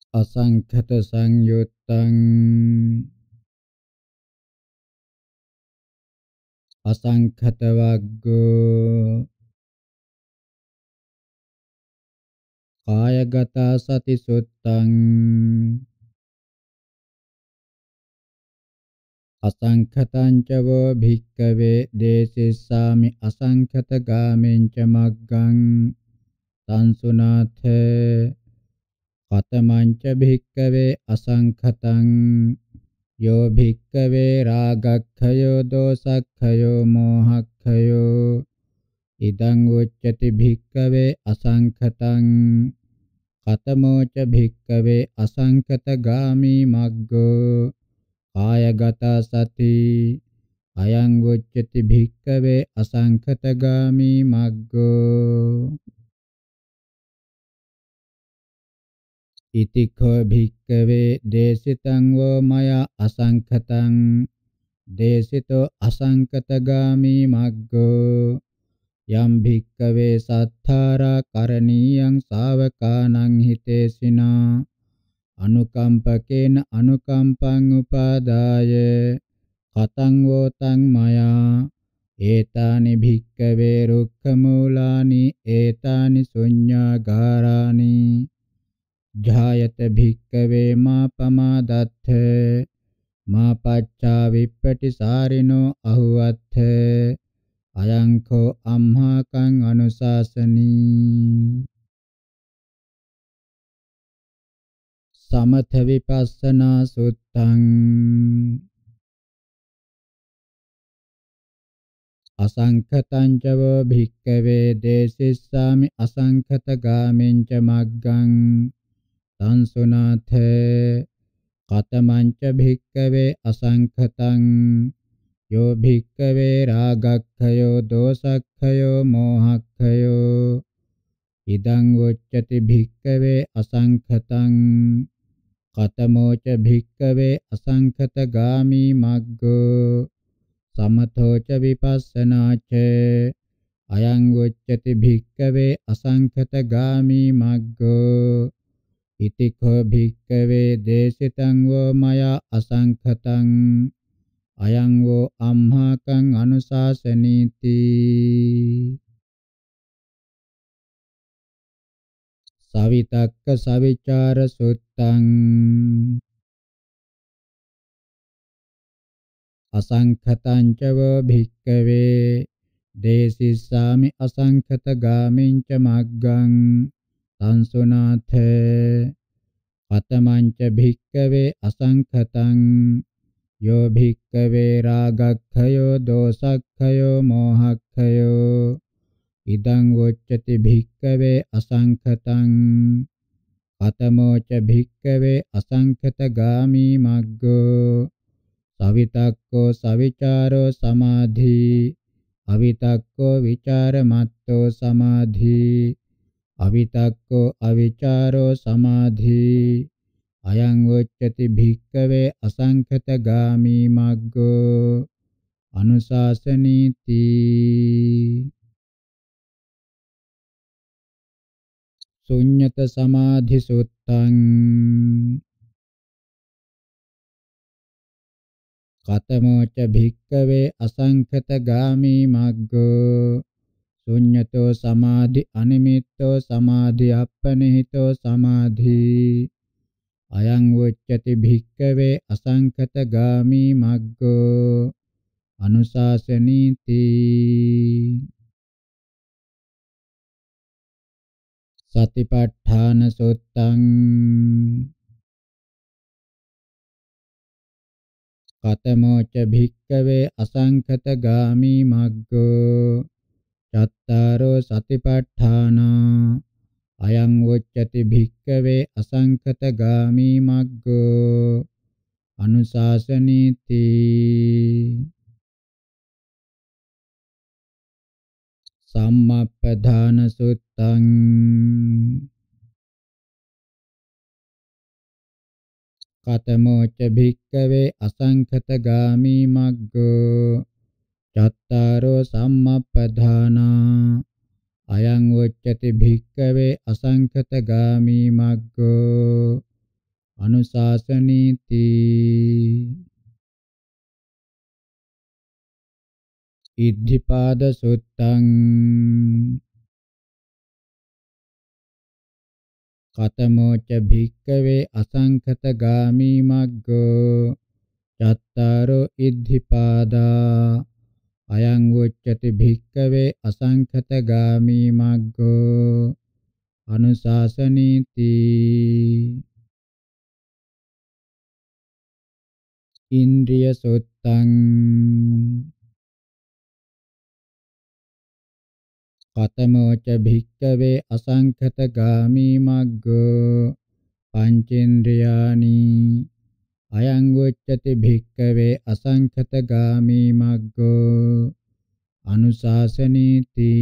Asangkhata sangyuttang asangkhata vaggo kayagata sati suttang asangkhataං ca vo bhikkave desissāmi asangkhata gāmeñ ca maggaṃ tansunāthe katamaṃ ca bhikkave asangkhataṃ yo bhikkave rāgakkhayo dosakkhayo mohakkhayo idaṃ uccati bhikkave asangkhataṃ katamo ca bhikkave asangkhata gāmi maggo kayagata sati ayaṃ uccati bhikkave asangkhata gāmi maggo itikho bhikkave desitaṃ vo maya asangkhataṃ desito asangkhata gāmi maggo yam bhikkave sattharā karaniyaṃ sāvakānaṃ hitesinā anukampakena anukampaṃ upādāya kataṃ votaṃ maya etāni bhikkave rukkhamūlāni etāni suññāgārāni jhāyata bhikkave mā pamādatthe mā paccā vippattisārino ahuvatthe ayaṃ kho ammhākaṃ anusāsanī samatha vipassana suttaṃ asangkhataṃ ca vo bhikkave desissāmi asangkhata gāmeñ ca maggaṃ tansunāthe katamaṃ ca bhikkave asangkhataṃ yo bhikkave rāgakkhayo dosakkhayo mohakkhayo idaṃ uccati bhikkave asangkhataṃ katamo ca bhikkave asangkhata gāmi maggo samatho ca vipassana ca ayaṃ uccati bhikkave asangkhata gāmi maggo itikho bhikkave desitaṃ vo maya asangkhataṃ ayaṃ vo ammhākaṃ anusāsanīti savitakka savicara suttaṃ asangkhataṃ ca vo bhikkave desissāmi asangkhata gāmeñ ca maggaṃ tansunāthe katamaṃ ca bhikkave asangkhataṃ yo bhikkave rāgakkhayo dosakkhayo mohakkhayo idaṃ uccati bhikkave asangkhataṃ katamo ca bhikkave asangkhata gāmi maggo savitakko savicaro samadhi avitakko vicaramatto samadhi avitakko avicaro samadhi ayaṃ uccati bhikkave asangkhata gāmi maggo anusāsanīti suññata samadhi suttaṃ katamo ca bhikkave asangkhata gāmi maggo suññato samadhi animitto samadhi appanihito samadhi ayaṃ uccati bhikkave asangkhata gāmi maggo anusāsanīti satipatthāna suttaṃ katamo ca bhikkave asangkhata gāmi maggo cattaro satipatthāna ayaṃ uccati bhikkave asangkhata gāmi maggo anusāsanīti sammappadhāna suttaṃ katamo ca bhikkave asangkhata gāmi maggo cattaro sammappadhāna ayaṃ uccati bhikkave asangkhata gāmi maggo අනුශාසනීති. ඉද්ධිපාද සුත්තං කතමෝච භික්කවේ අසංඛත ගාමී මග්ගෝ චත්තාරෝ ඉද්ධිපාදා අයං උච්චති භික්කවේ අසංඛත ගාමී මග්ගෝ අනුශාසනීති. ඉන්ද්‍රිය සුත්තං කතමෝච භික්කවේ අසංඛත ගාමී මග්ගෝ පංචේන්ද්‍රයානි අයං උච්චති භික්කවේ අසංඛත ගාමී මග්ගෝ අනුශාසනීති.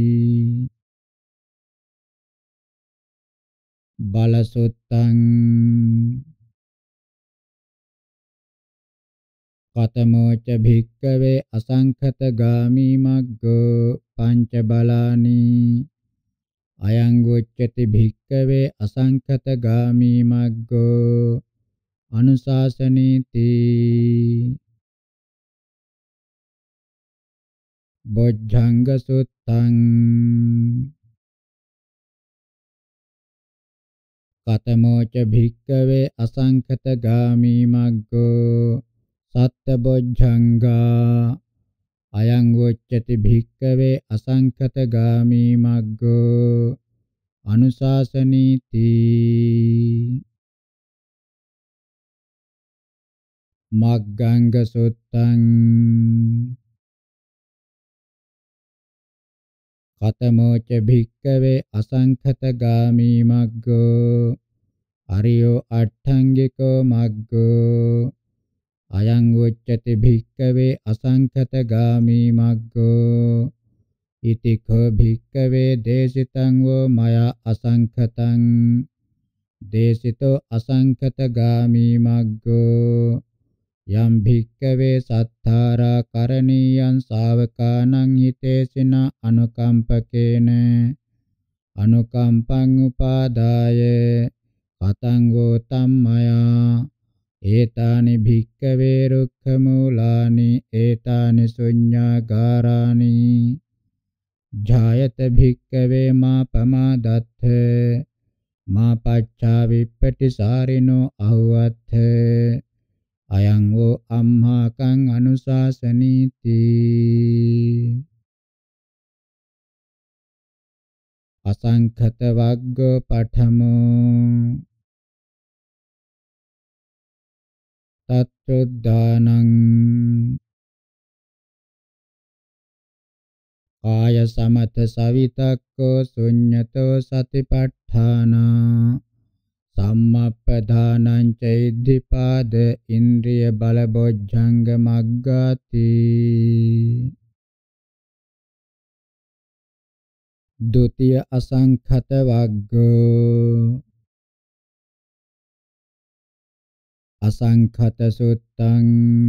බල සුත්තං කතමෝච භික්කවේ අසංඛත ගාමී මග්ගෝ පංච බලානි අයං උච්චති භික්කවේ අසංඛත ගාමී මග්ගෝ අනුශාසනීති. බොජ්ජංග සුත්තං කතමෝච භික්කවේ අසංඛත ගාමී මග්ගෝ සත්ත බොජ්ජංගා අයං උච්චති භික්කවේ අසංඛත ගාමී මග්ගෝ අනුශාසනීති. මග්ගංග සුත්තං කතමෝච භික්කවේ අසංඛත ගාමී මග්ගෝ අරියෝ අට්ඨංගිකෝ මග්ගෝ අයං උච්චති භික්කවේ අසංඛත ගාමී මග්ගෝ ඉතිකෝ භික්කවේ දේශිතං වෝ මයා අසංඛතං දේශිතෝ අසංඛත ගාමී මග්ගෝ යම් භික්කවේ සත්තාරා කරණීයං ශාවකානං හිතේසින අනුකම්පකේන අනුකම්පං උපාදාය කතං වෝ තම්මයා ඒතානි භික්කවේ රුක්ඛ මූලානි ඒතානි ශුඤ්ඤාගාරානි ජායත භික්කවේ මා පමාදත්ථ මා පච්චා විප්පටිසාරිනෝ අහුවත්ථ අයං වූ අම්හාකං අනුශාසනීති. අසංඛත වග්ගෝ පඨමෝ තත්ත්‍ුද්ධානං කාය සමත සවිතක්කෝ ශුඤ්ඤතෝ සතිපට්ඨානා සම්මප්පදානං ච ඉද්ධිපාද ඉන්ද්‍රිය බල බොජ්ජංග මග්ගාති. ဒုတိယ අසංඛත වග්ගෝ අසංඛත සුත්තං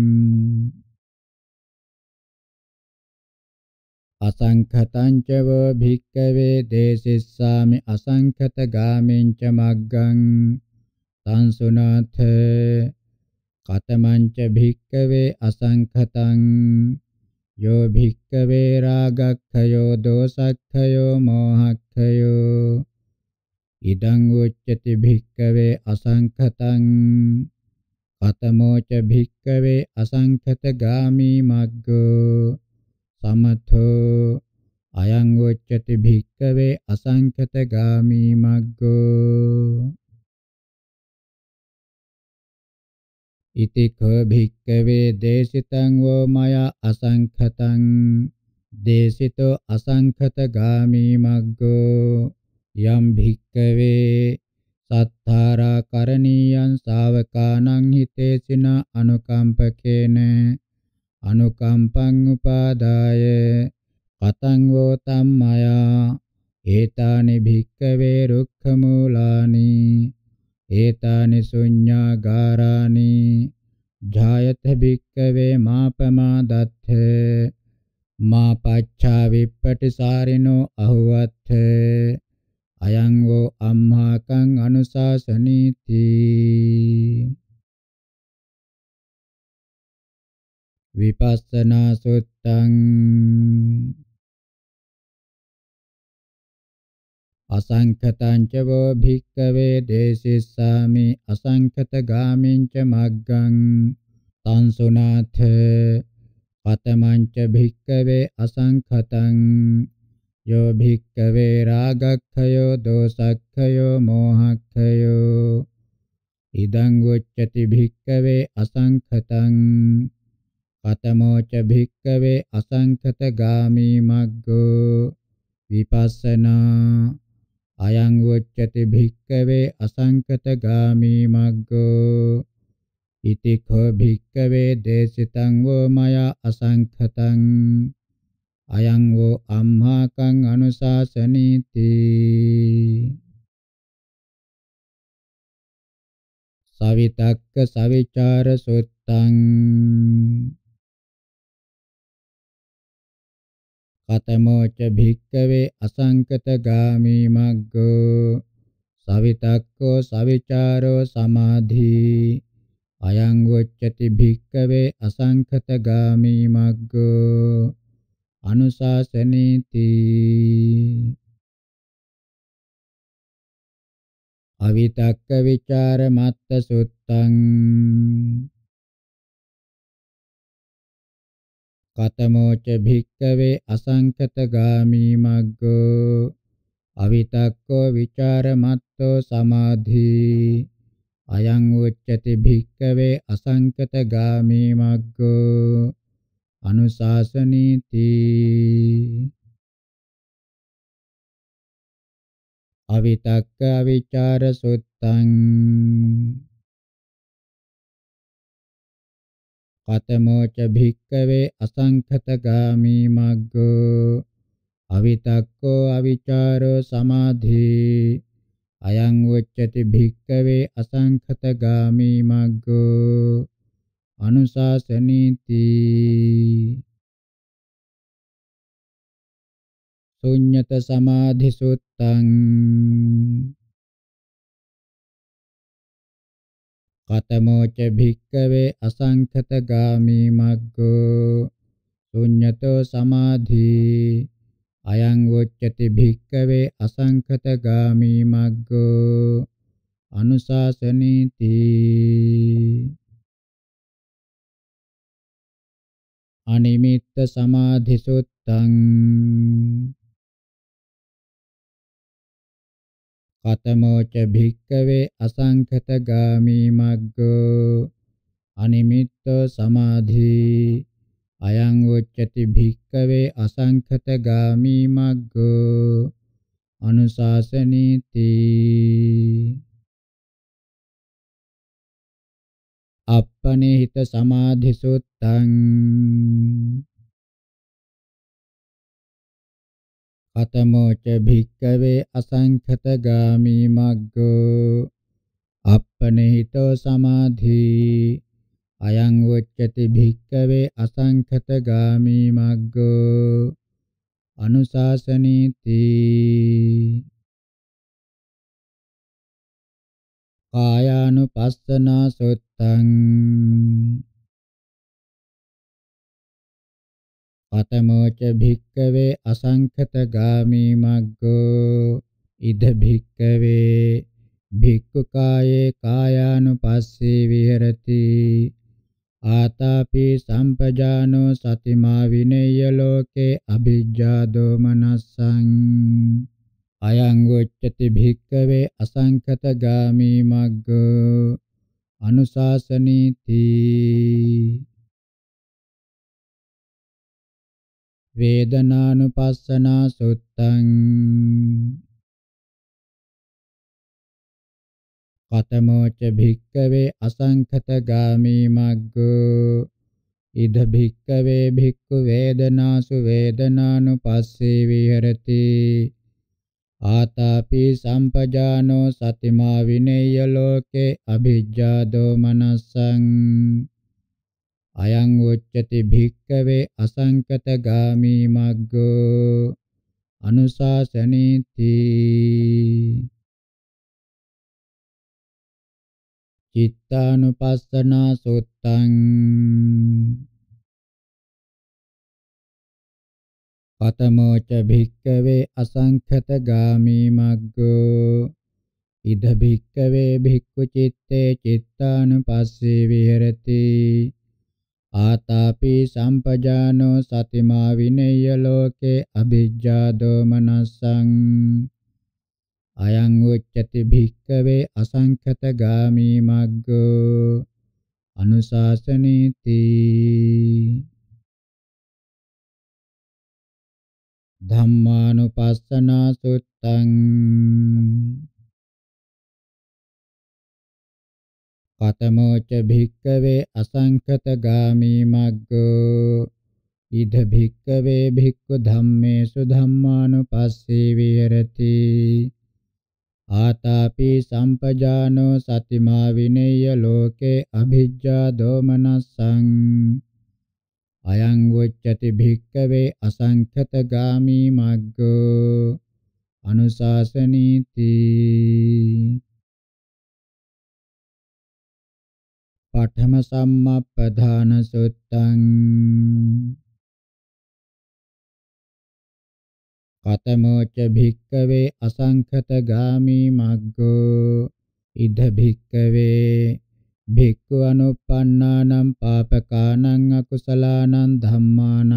අසංඛතං ච වෝ භික්ඛවේ දේසිස්සාමි අසංඛත ගාමින් ච මග්ගං සංසුනාථ කතමං ච භික්ඛවේ අසංඛතං යෝ භික්ඛවේ රාගක්ඛයෝ දෝසක්ඛයෝ මෝහක්ඛයෝ ඉදං උච්චති භික්ඛවේ අසංඛතං කතමෝ ච භික්ඛවේ අසංඛත ගාමී මග්ගෝ සමථෝ අයං උච්චති භික්ඛවේ අසංඛත ගාමී මග්ගෝ ඉතිකෝ භික්ඛවේ දේශිතං වෝ මයා අසංඛතං දේශිතෝ අසංඛත ගාමී මග්ගෝ යම් භික්ඛවේ සත්තාරා කරණීයං ශාවකානං හිතේසින අනුකම්පකේන අනුකම්පං උපාදාය කතං වෝ තම්මයා ඒතානි භික්ඛවේ රුක්ඛ මූලානි ඒතානි ශුඤ්ඤාගාරානි ජායත භික්ඛවේ මාපමාදත්ථ මා පච්චා විප්පටිසාරිනෝ අහුවත්ථ අයං වෝ අම්මාකං අනුශාසනීති. විපස්සනා සුත්තං අසංඛතං ච වෝ භික්ඛවේ දේසිස්සාමි අසංඛත ගාමින් ච මග්ගං තංසුනාථ කතමං ච භික්ඛවේ අසංඛතං යෝ භික්ඛවේ රාගක්ඛයෝ දෝසක්ඛයෝ මෝහක්ඛයෝ ඉදං උච්චති භික්ඛවේ අසංඛතං කතමෝ ච භික්ඛවේ අසංඛත ගාමී මග්ගෝ විපස්සනා අයං උච්චති භික්ඛවේ අසංඛත ගාමී මග්ගෝ ඉතිඛෝ භික්ඛවේ දේශිතං වෝ මයා අසංඛතං අයං වෝ අම්මාකං අනුශාසනීති. සවිතක්ක සවිචාර සුත්තං කතමෝ ච භික්ඛවේ අසංඛත ගාමී මග්ගෝ සවිතක්කෝ සවිචාරෝ සමාධි අයං උච්චති භික්ඛවේ අසංඛත ගාමී මග්ගෝ අනුශාසනීති. අවිතක්ක විචාර මත්ත සුත්තං කතමෝ ච භික්ඛවේ අසංඛත ගාමී මග්ගෝ අවිතක්කෝ විචාර මත්තෝ සමාධි අයං උච්චති භික්ඛවේ අසංඛත ගාමී මග්ගෝ අනුශාසනීති. අවිතක්ක අවිචාර සුත්තං කතමෝ ච භික්ඛවේ අසංඛත ගාමී මග්ගෝ අවිතක්කෝ අවිචාරෝ සමාධි අයං උච්චති භික්ඛවේ අසංඛත ගාමී මග්ගෝ අනුශාසනීති. ශුඤ්ඤත සමාධි සුත්තං කතමෝ ච භික්ඛවේ අසංඛත ගාමී මග්ගෝ ශුඤ්ඤතෝ සමාධි අයං උච්චති භික්ඛවේ අසංඛත ගාමී මග්ගෝ අනුශාසනීති. අනිමිත්ත සමාධි සුත්තං කතමෝ ච භික්ඛවේ අසංඛත ගාමී මග්ගෝ අනිමිත්තෝ සමාධි අයං උච්චති භික්ඛවේ අසංඛත ගාමී මග්ගෝ අනුශාසනීති. අප්පනිහිත සමාධි සුත්තං කතමෝ ච භික්ඛවේ අසංඛත ගාමී මග්ගෝ අප්පනිහිතෝ සමාධි අයං උච්චති භික්ඛවේ අසංඛත ගාමී මග්ගෝ අනුශාසනීති. කායානුපස්සනා සුත්තං කතමෝ ච භික්ඛවේ අසංඛත ගාමී මග්ගෝ ඉද භික්ඛවේ භික්ඛු කායේ කායානුපස්සී විහෙරති ආතාපි සම්පජානෝ සතිමා විනේය ලෝකේ අභිජ්ජා දෝමනස්සං අයං උච්චති භික්ඛවේ අසංඛත ගාමී මග්ගෝ අනුශාසනීති. වේදනානුපස්සනා සුත්තං කතමෝ ච භික්ඛවේ අසංඛත ගාමී මග්ගෝ ඉද භික්ඛවේ භික්ඛු වේදනාසු වේදනානුපස්සී විහෙරති ආතාපි සම්පජානෝ සතිමා විනේය ලෝකේ අභිජ්ජා දෝමනස්සං අයං උච්චති භික්ඛවේ අසංඛත ගාමී මග්ගෝ අනුශාසනීති. චිත්තානුපස්සනා සුත්තං කතමෝච භික්ඛවේ අසංඛතගාමී මග්ගෝ ඉද භික්ඛවේ භික්ඛු චිත්තේ චිත්තානුපස්සේ විහෙරති ආතාපි සම්පජානෝ සතිමා විනය්‍ය ලෝකේ අභිජ්ජා දෝමනස්සං අයං උච්චති භික්ඛවේ අසංඛතගාමී මග්ගෝ අනුශාසනීති. ධම්මානුපස්සනා සුත්තං කතමෝච භික්ඛවේ අසංඛතගාමී මග්ගෝ ඉද භික්ඛවේ භික්ඛු ධම්මේසු ධම්මානුපස්සී විහෙරති ආතාපි සම්පජානෝ සතිමා විනය්‍ය ලෝකේ අභිජ්ජා දෝමනස්සං අයං උච්චති භික්ඛවේ අසංඛතගාමී මග්ගෝ අනුශාසනීති. පඨම සම්මප්පදාන සුත්තං කතමෝච භික්ඛවේ අසංඛතගාමී මග්ගෝ ඉද භික්ඛවේ භික්ඛු අනුප්පන්නානම් පාපකානං අකුසලානං ධම්මානං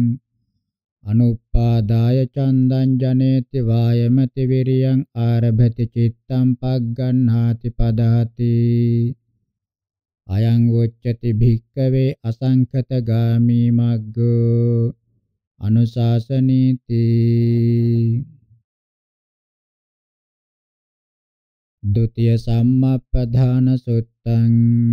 අනුප්පාදාය චන්දං ජනේති වායමති විරියං ආරභති චිත්තං පග්ගණ්හාති පදහති අයං උච්චති භික්ඛවේ අසංඛතගාමී මග්ගෝ අනුශාසනීති. ဒုတိယ සම්මප්පදාන සුත්තං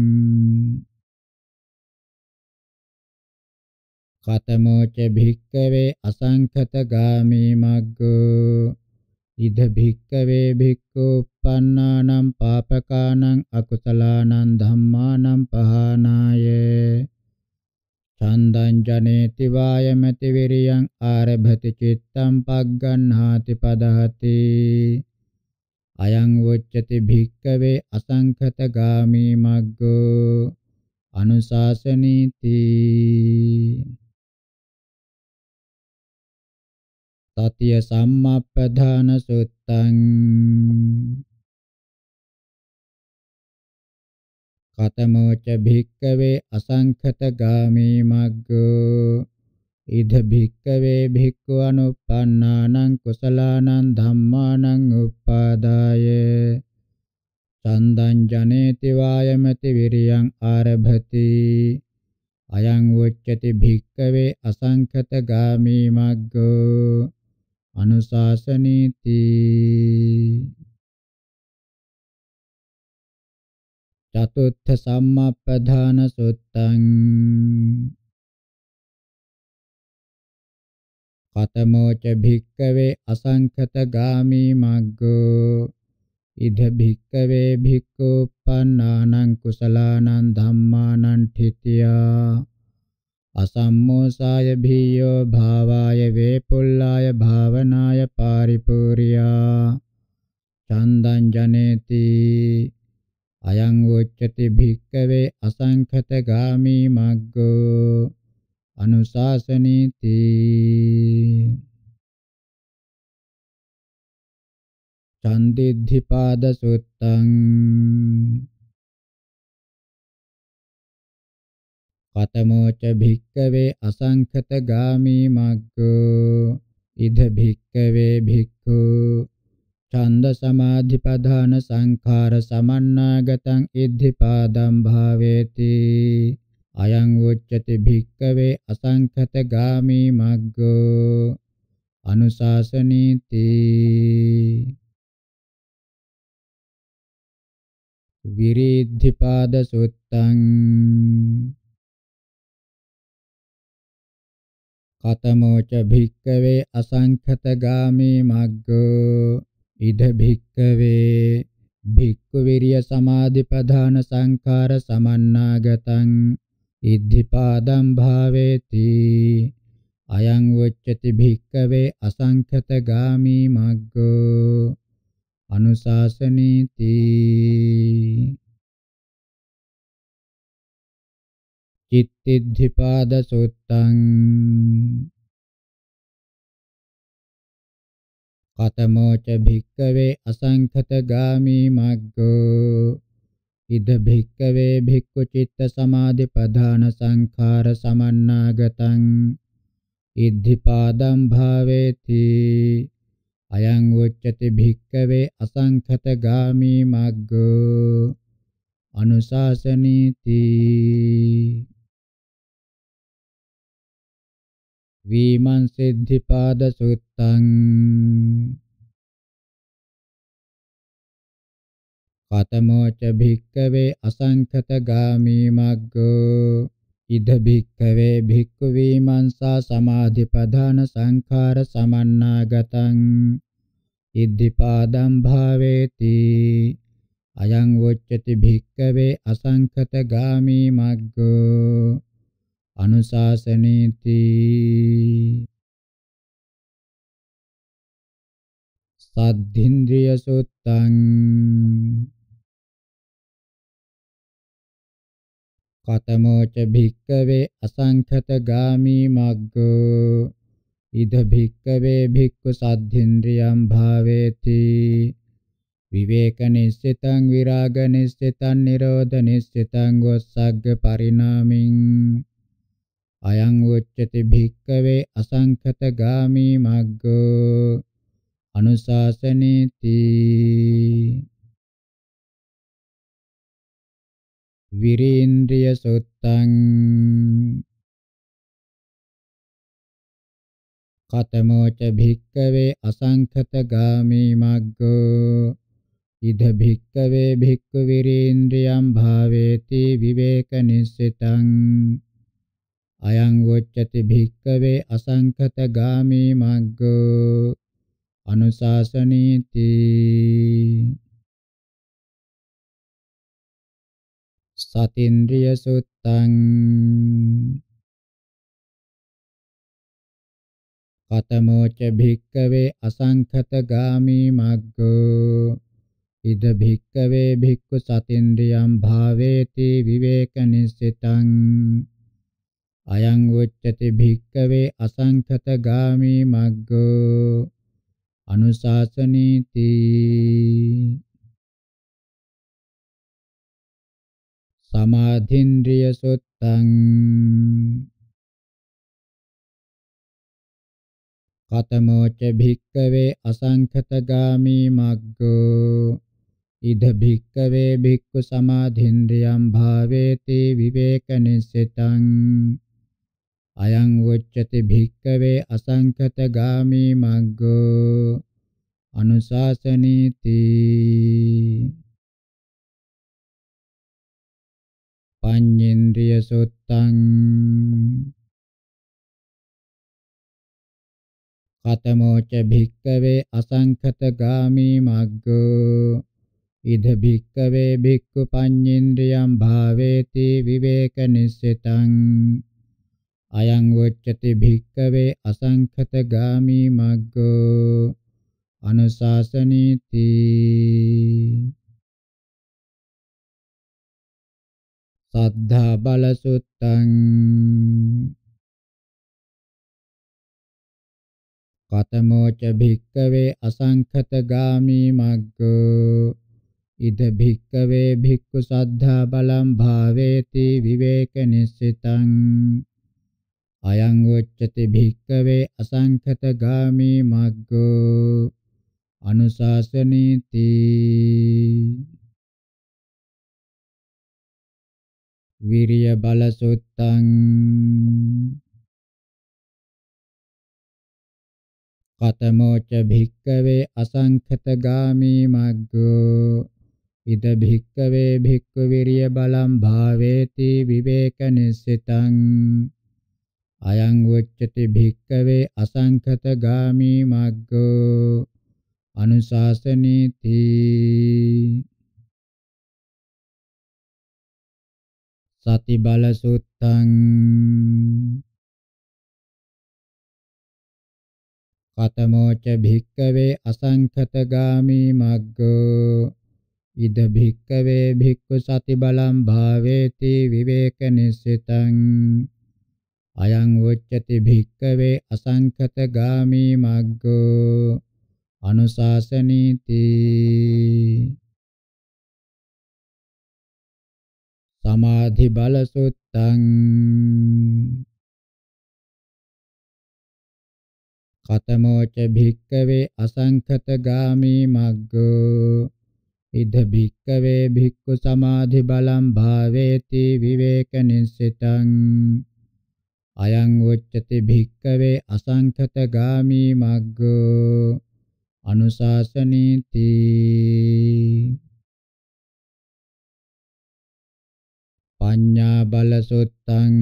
කතමෝච භික්ඛවේ අසංඛතගාමී මග්ගෝ ඉද භික්ඛවේ භික්ඛූප්පන්නානම් පාපකානං අකුසලානං ධම්මානං පහනාය චන්දං ජනේති වායමති විරියං ආරභති චිත්තං පග්ගණ්හාති පදහති අයං උච්චති භික්ඛවේ අසංඛතගාමී මග්ගෝ අනුශාසනීති. තතිය සම්මප්පදාන සුත්තං කතමෝච භික්ඛවේ අසංඛතගාමී මග්ගෝ ඉද භික්ඛවේ භික්ඛු අනුප්පන්නානං කුසලානං ධම්මානං උප්පාදාය චන්දං ජනේති වායමති විරියං ආරභති අයං උච්චති භික්ඛවේ අසංඛතගාමී මග්ගෝ අනුශාසනීති. චතුත්ථ සම්මප්පදාන සුත්තං කතමෝච භික්ඛවේ අසංඛතගාමී මග්ගෝ ඉද භික්ඛවේ භික්ඛූප්පන්නානං කුසලානං ධම්මානං ඨිතියා අසම්මෝසාය භීයෝ භාවාය වේපුල්ලාය භාවනාය පාරිපූර්යා චන්දං ජනේති අයං උච්චති භික්ඛවේ අසංඛතගාමී මග්ගෝ අනුශාසනීති. චන්දිද්ධිපාද සුත්තං කතමෝච භික්ඛවේ අසංඛතගාමී මග්ගෝ ඉද භික්ඛවේ භික්ඛු ඡන්ද සමාධිපදාන සංඛාර සමන්නාගතං ඉද්ධිපාදං භාවේති අයං උච්චති භික්ඛවේ අසංඛතගාමී මග්ගෝ අනුශාසනීති. විරිද්ධිපාද සුත්තං කතමෝච භික්ඛවේ අසංඛතගාමී මග්ගෝ ඉද භික්ඛවේ භික්ඛු විරිය සමාධිපදාන සංඛාර සමන්නාගතං ඉද්ධිපාදං භාවේති අයං උච්චති භික්ඛවේ අසංඛතගාමී මග්ගෝ අනුශාසනීති. චිත්තිද්ධිපාද සුත්තං කතමෝච භික්ඛවේ අසංඛතගාමී මග්ගෝ ඉද භික්ඛවේ භික්ඛු චිත්ත සමාධි පධාන සංඛාර සමන්නාගතං ඉද්ධිපාදම් භාවේති. අයං උච්චති භික්ඛවේ අසංඛතගාමී මග්ගෝ අනුශාසනීති. විමංසිද්ධිපාද සුත්තං කතමෝච භික්ඛවේ අසංඛතගාමී මග්ගෝ ඉද භික්ඛවේ භික්ඛු විමංසා සමාධිපදාන සංඛාර සමන්නාගතං ඉද්ධිපාදම් භාවේති. අයං උච්චති භික්ඛවේ අසංඛතගාමී මග්ගෝ අනුශාසනීති. සද්ධින්ද්‍රිය සුත්තං කතමෝච භික්ඛවේ අසංඛතගාමී මග්ගෝ ඉද භික්ඛවේ භික්ඛු සද්ධින්ද්‍රියං භාවේති. විවේක නිස්සිතං විරාග නිස්සිතං නිරෝධ නිස්සිතං වස්සග්ග පරිණාමින්. අයං උච්චති භික්ඛවේ අසංඛතගාමී මග්ගෝ අනුශාසනීති. විරීන්ද්‍රිය සුත්තං කතමෝච භික්ඛවේ අසංඛතගාමී මග්ගෝ ඉද භික්ඛවේ භික්ඛු විරීන්ද්‍රියං භාවේති විවේක නිස්සිතං. අයං උච්චති භික්ඛවේ අසංඛතගාමී මග්ගෝ අනුශාසනීති. සතින්ද්‍රිය සුත්තං කතමෝච භික්ඛවේ අසංඛතගාමී මග්ගෝ ඉද භික්ඛවේ භික්ඛු සතින්ද්‍රියං භාවේති විවේක නිස්සිතං. අයං උච්චති භික්ඛවේ අසංඛතගාමී මග්ගෝ අනුශාසනීති. සමාධින්ද්‍රිය සුත්තං කතමෝච භික්ඛවේ අසංඛතගාමී මග්ගෝ ඉද භික්ඛවේ භික්ඛු සමාධින්ද්‍රියං භාවේති විවේක නිස්සිතං. අයං උච්චති භික්ඛවේ අසංඛතගාමී මග්ගෝ අනුශාසනීති. පඤ්ඤේන්ද්‍රිය සුත්තං කතමෝච භික්ඛවේ අසංඛතගාමී මග්ගෝ ඉද භික්ඛවේ භික්ඛු පඤ්ඤේන්ද්‍රියං භාවේති විවේක නිස්සිතං. අයං උච්චති භික්ඛවේ අසංඛතගාමී මග්ගෝ අනුශාසනීති. සද්ධා බල සුත්තං කතමෝච භික්ඛවේ අසංඛතගාමී මග්ගෝ ඉද භික්ඛවේ භික්ඛු සද්ධා බලං භාවේති විවේක නිස්සිතං. අයං උච්චති භික්ඛවේ අසංඛතගාමී මග්ගෝ අනුශාසනීති. විරිය බල සුත්තං කතමෝච භික්ඛවේ අසංඛතගාමී මග්ගෝ ඉද භික්ඛවේ භික්ඛු විරිය බලං භාවේති විවේක නිස්සිතං. අයං උච්චති භික්ඛවේ අසංඛතගාමී මග්ගෝ අනුශාසනීති. සති බල සුත්තං කතමෝච භික්කවේ අසංඛතගාමී මග්ගෝ ඉද භික්කවේ භික්ඛු සති බලං භාවේති විවේක නිස්සිතං අයං උච්චති භික්කවේ අසංඛතගාමී මග්ගෝ අනුශාසනීති සමාධි බල සුත්තං කතමෝච භික්කවේ අසංඛතගාමී මග්ගෝ ඉද භික්කවේ භික්ඛු සමාධි බලං භාවේති විවේක නිස්සිතං අයං උච්චති භික්කවේ අසංඛතගාමී මග්ගෝ අනුශාසනීති පඤ්ඤා බල සුත්තං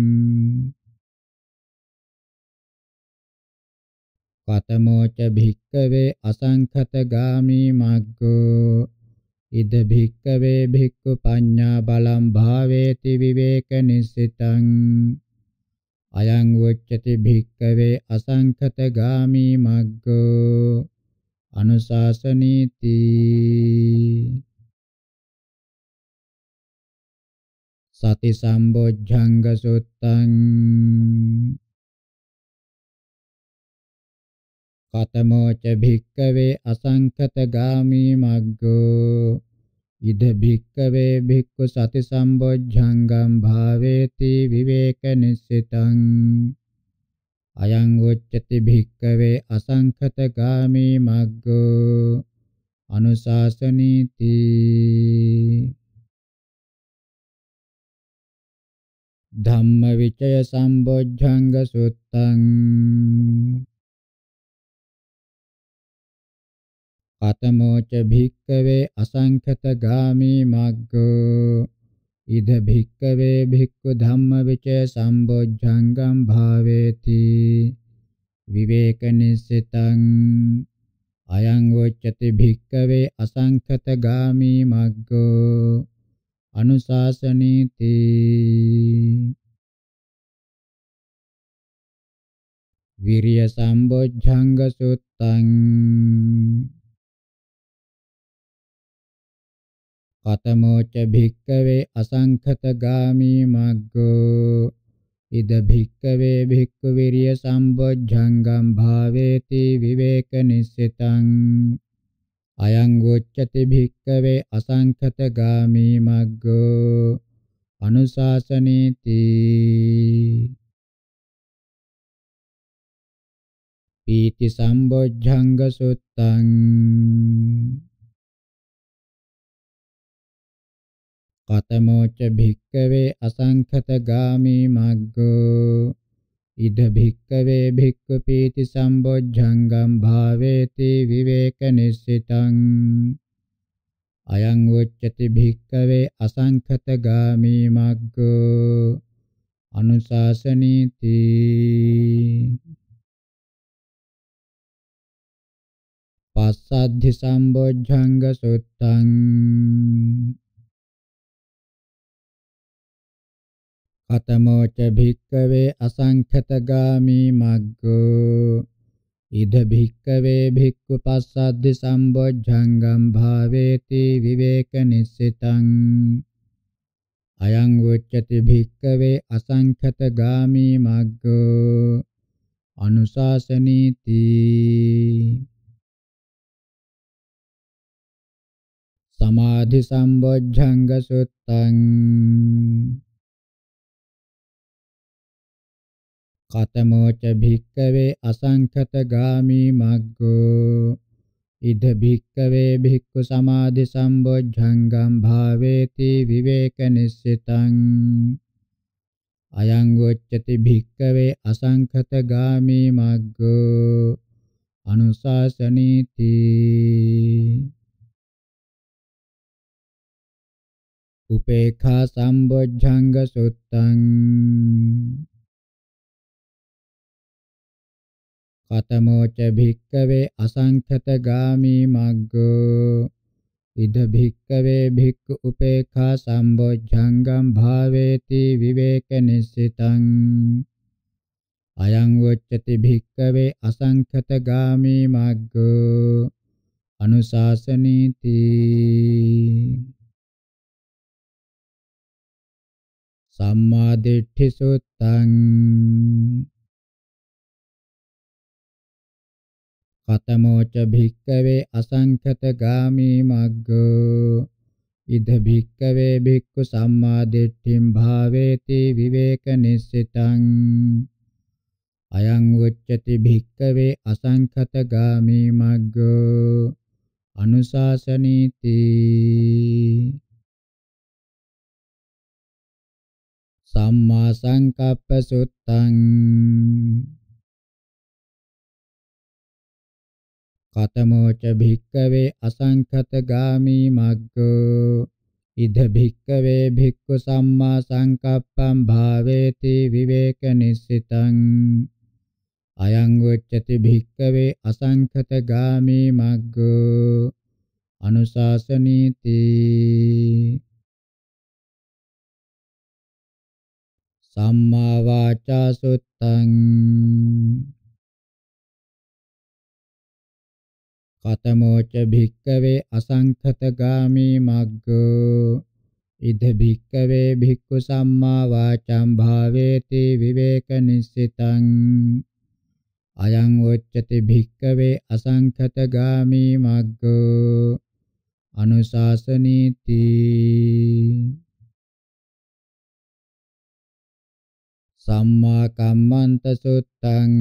කතමෝච භික්කවේ අසංඛතගාමී මග්ගෝ ඉද භික්කවේ භික්ඛු පඤ්ඤා බලං භාවේති විවේක නිස්සිතං අයං උච්චති භික්කවේ අසංඛතගාමී මග්ගෝ අනුශාසනීති සති සම්බොජ්ජංග සුත්තං කතමෝච භික්කවේ අසංඛතගාමී මග්ගෝ ඉද භික්කවේ භික්ඛු සති සම්බොජ්ජංගම් භාවේති විවේක නිස්සිතං අයං උච්චති භික්කවේ අසංඛතගාමී මග්ගෝ අනුශාසනීති ධම්මවිචය සම්බොජ්ජංග සුත්තං කතමෝච භික්කවේ අසංඛතගාමී මග්ගෝ ඉද භික්කවේ භික්ඛු ධම්මවිචය සම්බොජ්ජංගම් භාවේති විවේක නිස්සිතං අයං උච්චති භික්කවේ අසංඛතගාමී මග්ගෝ අනුශාසනීති විරිය සම්බොජ්ජංග සුත්තං කතමෝච භික්කවේ අසංඛතගාමී මග්ගෝ ඉද භික්කවේ භික්ඛු විරිය සම්බොජ්ජංගම් භාවේති විවේක නිස්සිතං අයං උච්චති භික්කවේ අසංඛතගාමී මග්ගෝ අනුශාසනීති පීති සම්බොජ්ජංග සුත්තං කතමෝච භික්කවේ අසංඛතගාමී මග්ගෝ ඉද භික්කවේ භික්ඛු පීති සම්බොජ්ජංගම් භාවේති විවේක නිස්සිතං අයං උච්චති භික්කවේ අසංඛතගාමී මග්ගෝ අනුශාසනීති පස්සද්ධි සම්බොජ්ජංග සුත්තං කතමෝච භික්කවේ අසංඛතගාමී මග්ගෝ ඉද භික්කවේ භික්ඛු පස්සද්ධි සම්බොජ්ජංගම් භාවේති විවේක නිස්සිතං අයං උච්චති භික්කවේ අසංඛතගාමී මග්ගෝ අනුශාසනීති සමාධි සම්බොජ්ජංග සුත්තං කතමෝච භික්කවේ අසංඛතගාමී මග්ගෝ ඉද භික්කවේ භික්ඛු සමාධි සම්බොජ්ජංගම් භාවේති විවේක නිස්සිතං අයං උච්චති භික්කවේ අසංඛතගාමී මග්ගෝ අනුශාසනීති උපේක්ඛා සම්බොජ්ජංග සුත්තං කතමෝච භික්කවේ අසංඛතගාමී මග්ගෝ ඉද භික්කවේ භික්ඛු උපේක්ඛා සම්බොජ්ජංගම් භාවේති විවේක නිස්සිතං අයං උච්චති භික්ඛවේ අසංඛතගාමී මග්ගෝ අනුශාසනීති. සම්මා දිට්ඨි සුත්තං කතමෝච භික්ඛවේ අසංඛතගාමී මග්ගෝ ඉද භික්ඛවේ භික්ඛු සම්මා දිට්ඨිම් භාවේති විවේක නිස්සිතං අයං උච්චති භික්ඛවේ අසංඛතගාමී මග්ගෝ අනුශාසනීති. සම්මා සංකප්ප සුත්තං කතමෝච භික්ඛවේ අසංඛතගාමී මග්ගෝ ඉද භික්ඛවේ භික්ඛු සම්මා සංකප්පං භාවේති විවේක නිස්සිතං අයං උච්චති භික්ඛවේ අසංඛතගාමී මග්ගෝ අනුශාසනීති. සම්මා වාචා සුත්තං කතමෝච භික්ඛවේ අසංඛතගාමී මග්ගෝ ඉද භික්ඛවේ භික්ඛු සම්මා වාචං භාවේති විවේක නිස්සිතං අයං උච්චති භික්ඛවේ අසංඛතගාමී මග්ගෝ අනුශාසනීති. සම්මා කම්මන්ත සුත්තං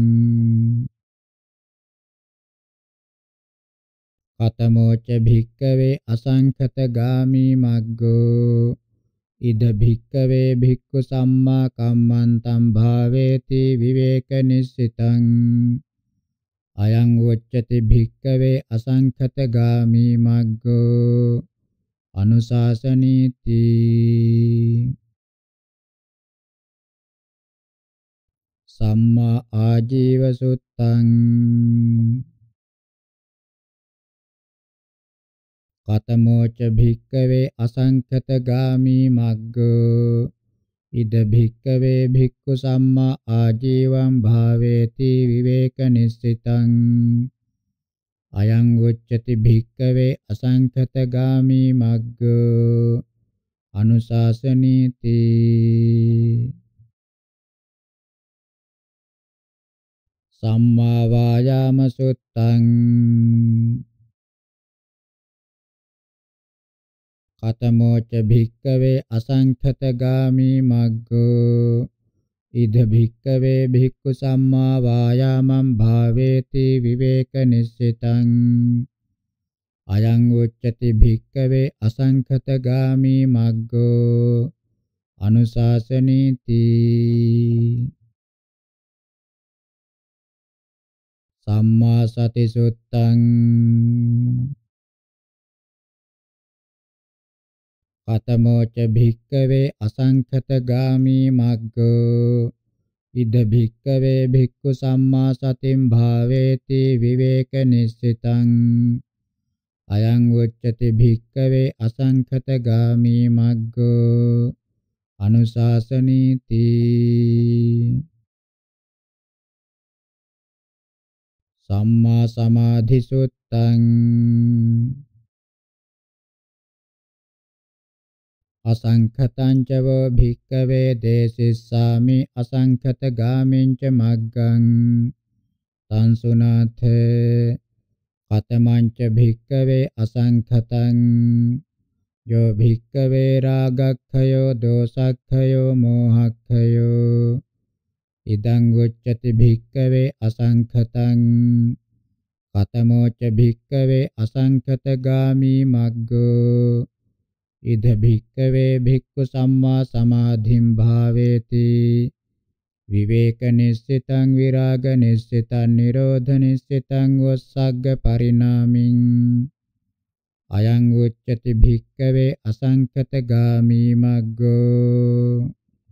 කතමෝච භික්ඛවේ අසංඛතගාමී මග්ගෝ ඉද භික්ඛවේ භික්ඛු සම්මා කම්මන්තං භාවේති විවේක නිස්සිතං අයං උච්චති භික්ඛවේ අසංඛතගාමී මග්ගෝ අනුශාසනීති. සම්මා ආජීව සුත්තං කතමෝච භික්ඛවේ අසංඛතගාමී මග්ගෝ ඉද භික්ඛවේ භික්ඛු සම්මා ආජීවං භාවේති විවේක නිස්සිතං අයං උච්චති භික්ඛවේ අසංඛතගාමී මග්ගෝ අනුශාසනීති. සම්මා වායාම සුත්තං කතමෝච භික්ඛවේ අසංඛතගාමී මග්ගෝ ඉද භික්ඛවේ භික්ඛු සම්මා වායාමං භාවේති විවේක නිස්සිතං අයං උච්චති භික්ඛවේ අසංඛතගාමී මග්ගෝ අනුශාසනීති. සම්මා සති සුත්තං කතමෝච භික්ඛවේ අසංඛතගාමී මග්ගෝ ඉද භික්ඛවේ භික්ඛු සම්මා සතින් භාවේති විවේක නිස්සිතං අයං උච්චති භික්ඛවේ අසංඛතගාමී මග්ගෝ අනුශාසනීති. සම්මා සමාධි සුත්තං අසංඛතං චව භික්ඛවේ දේසිස්සාමි අසංඛතගාමින් ච මග්ගං සංසුනාථ කතමං ච භික්ඛවේ අසංඛතං යෝ භික්ඛවේ රාගක්ඛයෝ දෝසක්ඛයෝ මෝහක්ඛයෝ ඉදං උච්චති භික්ඛවේ අසංඛතං කතමෝච භික්ඛවේ අසංඛතගාමී මග්ගෝ ඉද භික්ඛවේ භික්ඛු සම්මා සමාධින් භාවේති විවේක නිස්සිතං විරාග නිස්සිතං නිරෝධ නිස්සිතං වස්සග්ග පරිණාමින් අයං උච්චති භික්ඛවේ අසංඛතගාමී මග්ගෝ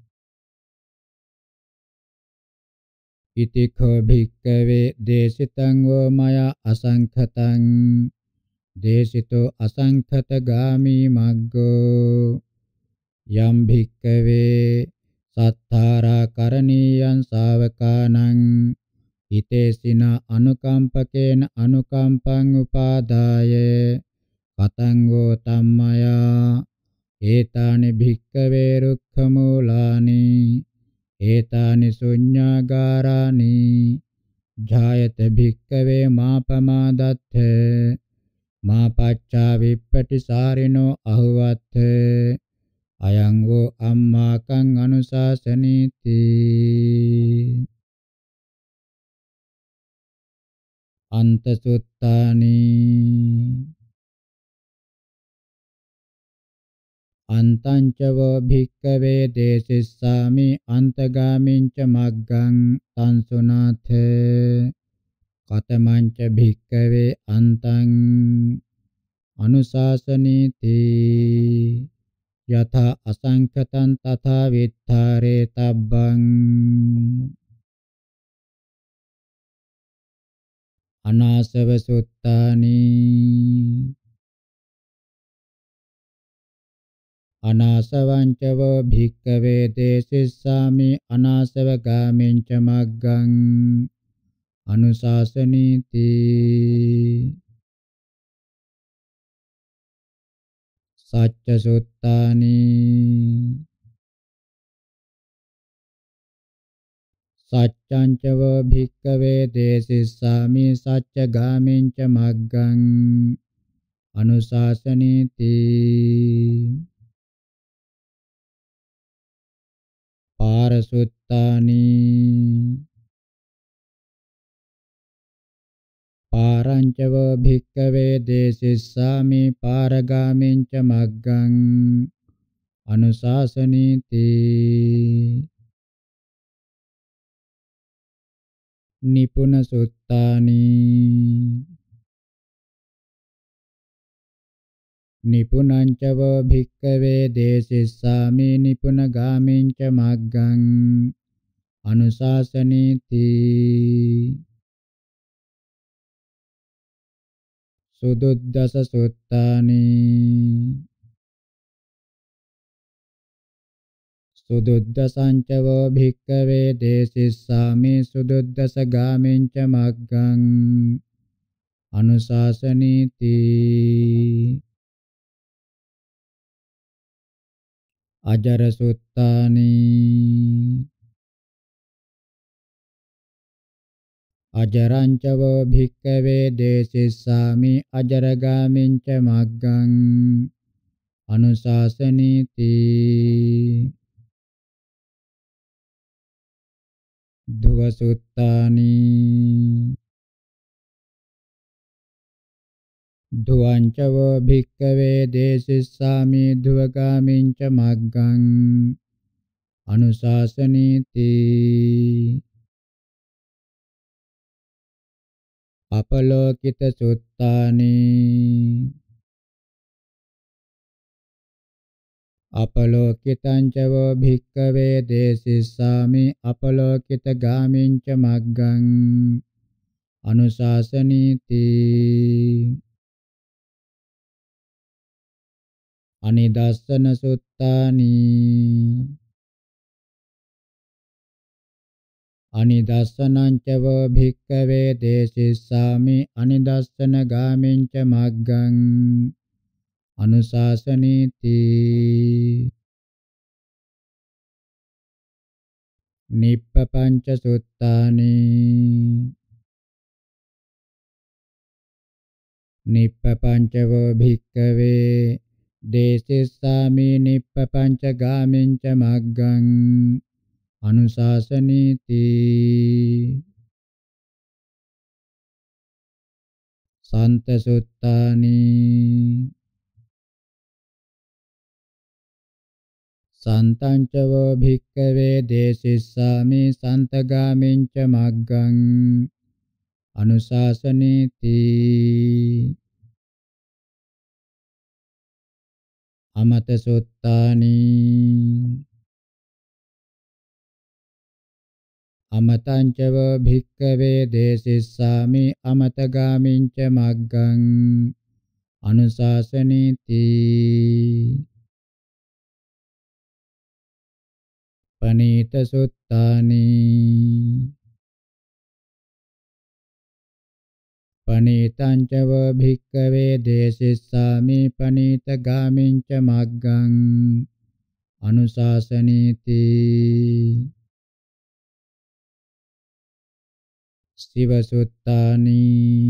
ඉතිඛෝ භික්ඛවේ දේසිතං වෝ මයා අසංඛතං දේසිතෝ අසංඛතගාමී මග්ගෝ යම් භික්ඛවේ සත්තාරා කරණීයං ශාවකානං හිතේසින අනුකම්පකේන අනුකම්පං උපාදාය කතං වූ තම්මයා ඒතානි භික්ඛවේ රුක්ඛ මූලානි ඒතානි ශුඤ්ඤාගාරානි ජායත භික්ඛවේ මාපමාදත්ථ මාපච්චා විප්පටිසාරිනෝ අහුවත්ථ අයං වූ අම්මාකං අනුශාසනීති. අන්ත සුත්තානි අන්තං ච වෝ භික්ඛවේ දේසිස්සාමි අන්තගාමින් ච මග්ගං සංසුනාථ කතමං ච භික්ඛවේ අන්තං අනුශාසනීති යථා අසංඛතං තථා විත්තරේ තබ්බං අනාසව සුත්තානි අනාසවං ච වෝ භික්ඛවේ දේසිස්සාමි අනාසව ගාමින් ච මග්ගං අනුශාසනීති සච්ච සුත්තානි සච්ඡං ච වෝ භික්ඛවේ දේසිස්සාමි සච්ච ගාමින් ච මග්ගං අනුශාසනීති පාරසුත්තානි පාරං ච වෝ භික්ඛවේ දේසිස්සාමි පාරගාමින් ච මග්ගං අනුශාසනීති නිපුන සුත්තානි නිපුනං ච වෝ භික්ඛවේ දේසිස්සාමි නිපුන ගාමින් ච මග්ගං අනුශාසනීති සුදුද්දස සුත්තානි සුදුද්දසං ච වෝ භික්ඛවේ දේසිස්සාමි සුදුද්දස ගාමින් ච මග්ගං අනුශාසනීති අජර සුත්තානි අජරං ච වෝ භික්ඛවේ දේසිස්සාමි අජරගාමින් ච මග්ගං අනුශාසනීති ධුව සුත්තානි ධුවං ච වෝ භික්ඛවේ දේසිස්සාමි ධුවගාමින් ච මග්ගං අනුශාසනීති අපලෝකිත සුත්තානි අපලෝකිතං ච වෝ භික්ඛවේ දේසිස්සාමි අපලෝකිත ගාමින් ච මග්ගං අනුශාසනීති අනිදස්සන සුත්තානි අනිදස්සනං ච වෝ භික්ඛවේ දේසිස්සාමි අනිදස්සන ගාමින් ච මග්ගං අනුශාසනීති නිප්පපංච සුත්තානි නිප්පපංච වෝ භික්ඛවේ දේසිස්සාමි නිප්පපංච ගාමින් ච මග්ගං අනුශාසනීති සන්ත සුත්තානි සන්තං ච වෝ භික්ඛවේ දේසිස්සාමි සන්තගාමින් ච මග්ගං අනුශාසනීති අමත සුත්තානි අමතං ච වෝ භික්ඛවේ දේසිස්සාමි අමතගාමින් ච මග්ගං අනුශාසනීති Panita suttani. Panitanca bhikkave desissami panita gaminca maggang anusasaniti. Siva suttani.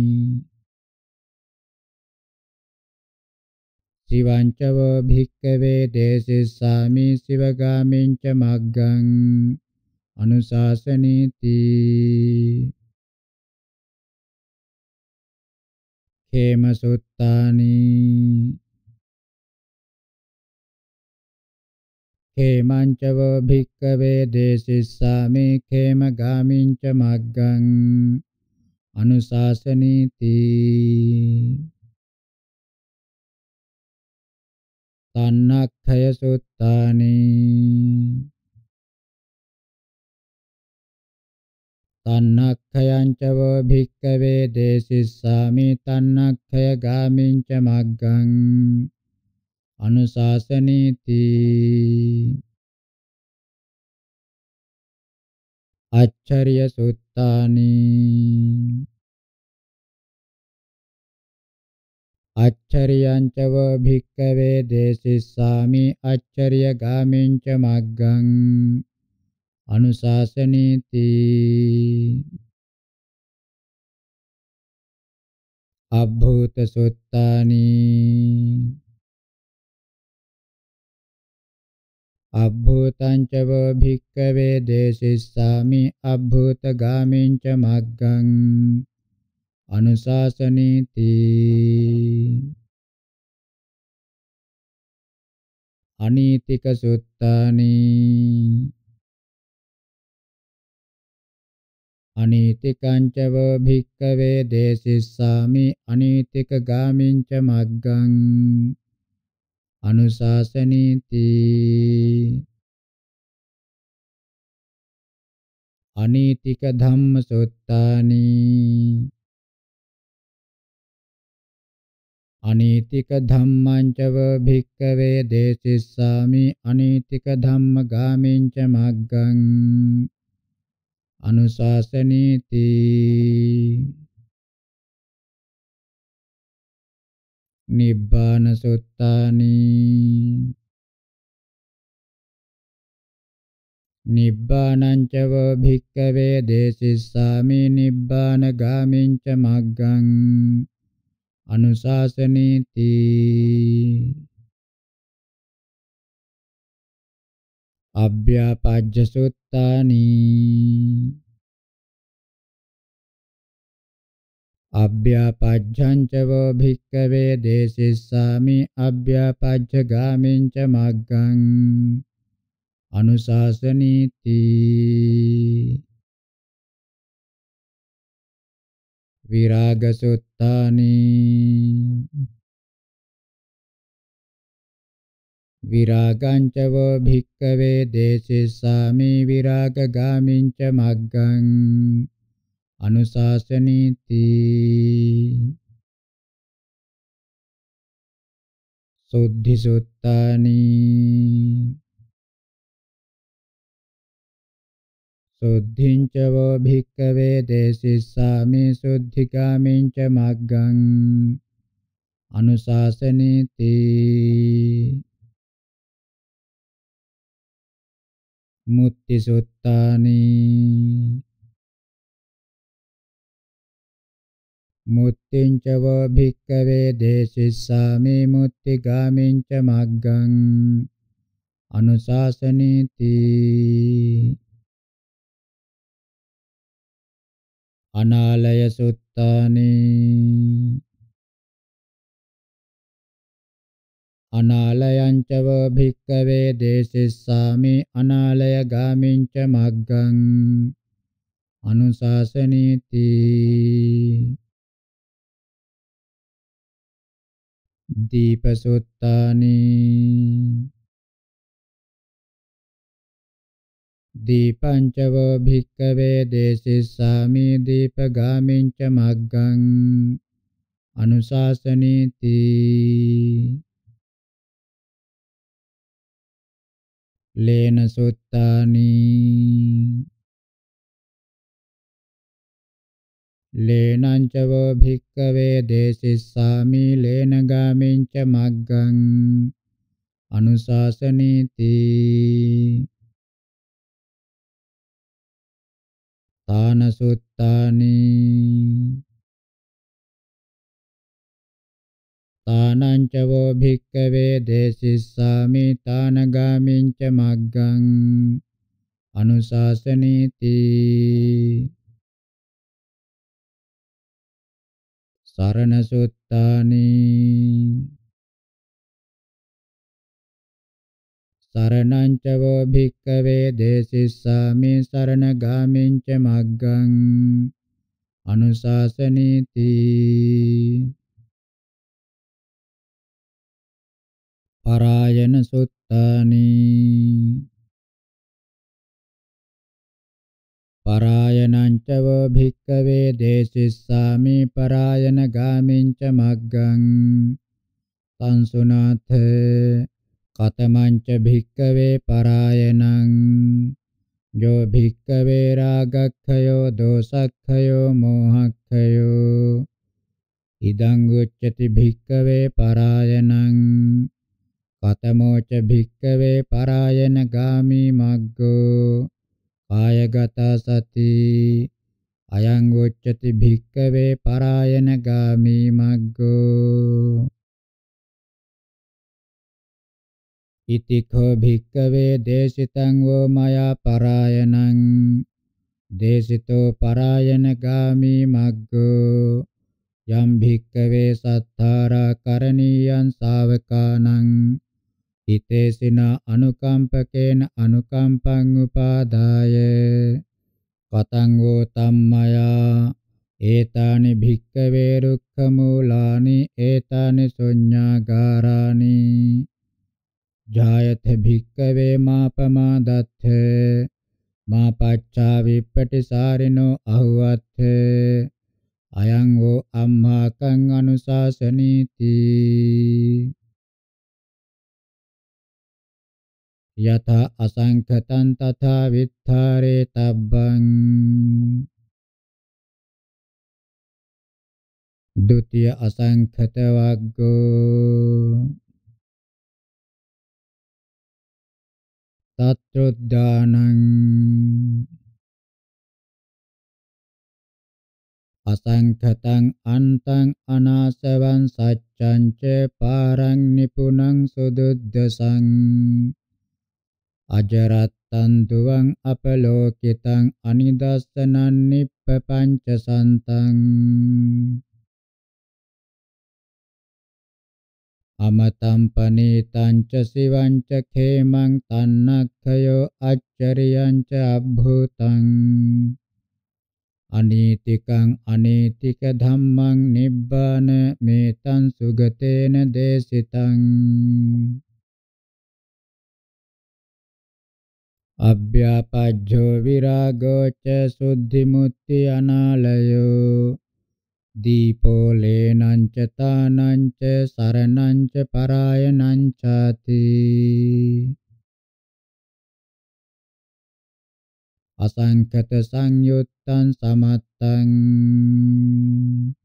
Sivanca bhikkave desissami sivagaminca maggang anusasaniti. Khema suttani. Khemanca bhikkave desissami khema gaminca maggang anusasaniti. Tannakkaya suttani. Tannakkayanca bhikkave desissami tannakkaya gaminca maggang anusasaniti. Accarya suttani. Accaryanca bhikkave desissami accarya gaminca maggang anusasaniti. Abbhuta suttani. Abbhutanca bhikkave desissami abbhuta gaminca maggang anusasaniti. Anitika suttani. Anitikanca bhikkave desissami anitika gaminca maggang anusasaniti. Anitika dhamma suttani. Anitika dhammanca bhikkave desissami anitika dhamma gaminca maggang anusasaniti. Nibbana suttani. Nibbananca bhikkave desissami nibbana gaminca maggang anusasaniti. Abhyapajja suttani. Abhyapajjanca bhikkave desissami abhyapajja gaminca maggang anusasaniti. Viraga suttani. Viraganca bhikkave desissami viraga gaminca maggang anusasaniti. Suddhi suttani. Suddhinca bhikkave desissami suddhigaminca maggang anusasaniti. Mutti suttani. Muttinca bhikkave desissami muttigaminca maggang anusasaniti. Analaya suttani. Analayanca bhikkave desissami analaya gaminca maggang anusasaniti. Dipa suttani. Dipanca bhikkave desissami dipagaminca maggang anusasaniti. lena suttani lenancawa bhikkave desissami lena gaminca maggang anusasaniti tana suttani tanancawa bhikkave desissami tana gaminca maggang anusasaniti sarana suttani saranancawa bhikkave desissami saranagamminca maggang anusasaniti parayana suttani parayanancawa bhikkave desissami parayanagamminca maggang sansunatha katamanca bhikkave parayanang yo bhikkave ragakhayo dosakhayo mohakhayo idang uccati bhikkave parayanang katamoca bhikkave parayanagami maggo kayagata sati ayang uccati bhikkave parayanagami maggo itikho bhikkave desitang wo maya parayanang desito parayanagami maggo yam bhikkave sattara karaniyan savakanang hitesina anukampakena anukampang upadaya katang wo tammaya etani bhikkave rukkhamulani etani suඤ්ඤාගාරානි jayatha bhikkave māpamādatha māpaccā vippattisārino ahuvatha ayang wo ammākang anusasaniti yatha asaṅkhatan tatha vitthāre tabbang dutiya asaṅkhata vaggo tatruddhānaṁ asaṅkhataṁ antaṁ anāsavaṁ sacchaṁ ca pāraṁ nipunaṁ sududdhasaṁ ajarattaṁ duvaṁ apalokitaṁ anidasanaṁ nippapañcasantaṁ amataṁ panītaṁ ca sivaṁ ca khemaṁ tannakhayo acchariyaṁ ca abbhutaṁ anītikaṁ anītika dhammaṁ nibbāna metaṁ sugatena desitaṁ abhyapajjo virago ca suddhimutti anālayo dīpo lenaṁ ca tānaṁ ca saranaṁ ca parayanaṁ cāti asaṅkhata saṅyuttaṁ samattaṁ